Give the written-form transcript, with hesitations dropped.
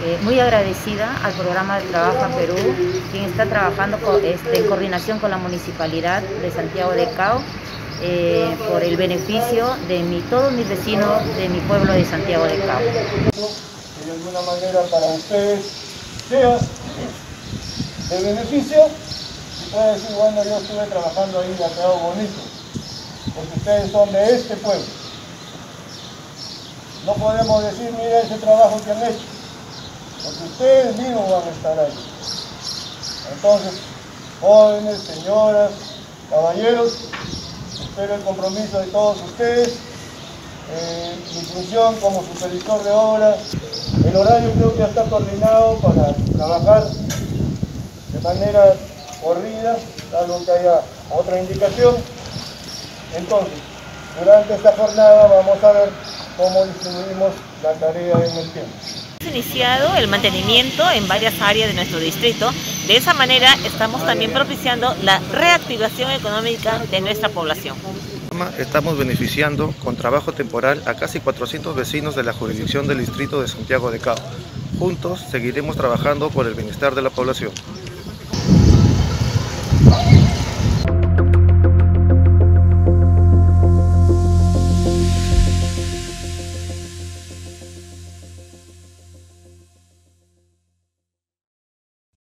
muy agradecida al programa de Trabaja Perú, quien está trabajando en coordinación con la Municipalidad de Santiago de Cao, por el beneficio de todos mis vecinos de mi pueblo de Santiago de Cao. Que de alguna manera para ustedes sea de beneficio, y puede decir, bueno, yo estuve trabajando ahí y ha quedado bonito, porque ustedes son de este pueblo. No podemos decir, mira ese trabajo que han hecho, porque ustedes mismos van a estar ahí. Entonces, jóvenes, señoras, caballeros, espero el compromiso de todos ustedes. Mi función como supervisor de obra, el horario creo que ya está coordinado para trabajar de manera corrida, salvo que haya otra indicación. Entonces, durante esta jornada vamos a ver cómo distribuimos la tarea en el tiempo. Hemos iniciado el mantenimiento en varias áreas de nuestro distrito. De esa manera estamos también propiciando la reactivación económica de nuestra población. Estamos beneficiando con trabajo temporal a casi 400 vecinos de la jurisdicción del distrito de Santiago de Cao. Juntos seguiremos trabajando por el bienestar de la población.